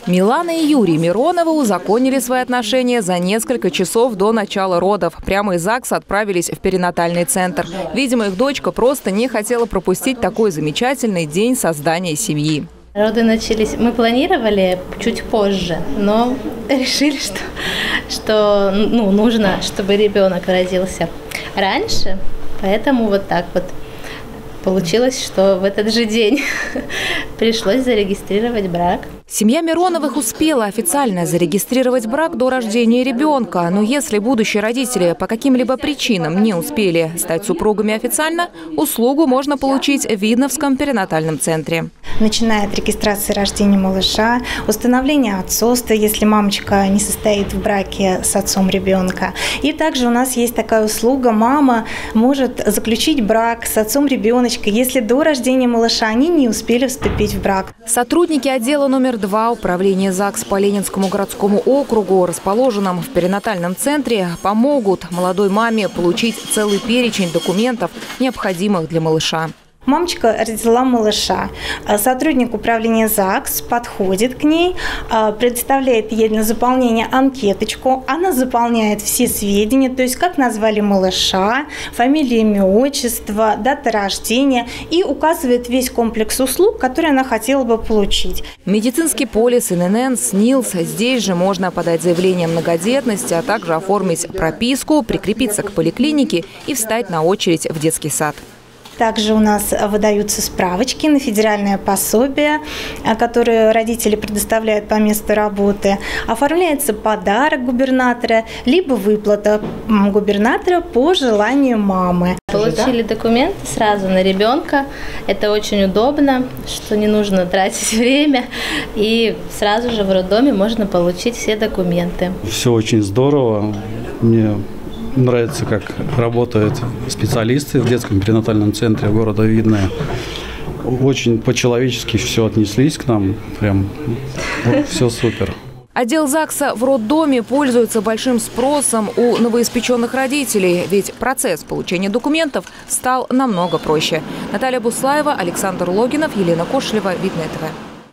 Милана и Юрий Мироновы узаконили свои отношения за несколько часов до начала родов. Прямо из ЗАГСа отправились в перинатальный центр. Видимо, их дочка просто не хотела пропустить такой замечательный день создания семьи. Роды начались, мы планировали чуть позже, но решили, что нужно, чтобы ребенок родился раньше, поэтому вот так вот получилось, что в этот же день пришлось зарегистрировать брак. Семья Мироновых успела официально зарегистрировать брак до рождения ребенка. Но если будущие родители по каким-либо причинам не успели стать супругами официально, услугу можно получить в Видновском перинатальном центре. Начиная от регистрации рождения малыша, установления отцовства, если мамочка не состоит в браке с отцом ребенка. И также у нас есть такая услуга: мама может заключить брак с отцом ребеночка, если до рождения малыша они не успели вступить в брак. Сотрудники отдела номер 2 управления ЗАГС по Ленинскому городскому округу, расположенном в перинатальном центре, помогут молодой маме получить целый перечень документов, необходимых для малыша. Мамочка родила малыша. Сотрудник управления ЗАГС подходит к ней, предоставляет ей на заполнение анкеточку. Она заполняет все сведения, то есть как назвали малыша, фамилия, имя, отчество, дата рождения, и указывает весь комплекс услуг, которые она хотела бы получить. Медицинский полис, ИНН, СНИЛС. Здесь же можно подать заявление о многодетности, а также оформить прописку, прикрепиться к поликлинике и встать на очередь в детский сад. Также у нас выдаются справочки на федеральное пособие, которые родители предоставляют по месту работы. Оформляется подарок губернатора, либо выплата губернатора по желанию мамы. Получили документы сразу на ребенка. Это очень удобно, что не нужно тратить время. И сразу же в роддоме можно получить все документы. Все очень здорово. Мне нравится, как работают специалисты в детском перинатальном центре города Видное. Очень по-человечески все отнеслись к нам. Прям все супер. Отдел ЗАГСа в роддоме пользуется большим спросом у новоиспеченных родителей, ведь процесс получения документов стал намного проще. Наталья Буслаева, Александр Логинов, Елена Кошелева, Видное ТВ.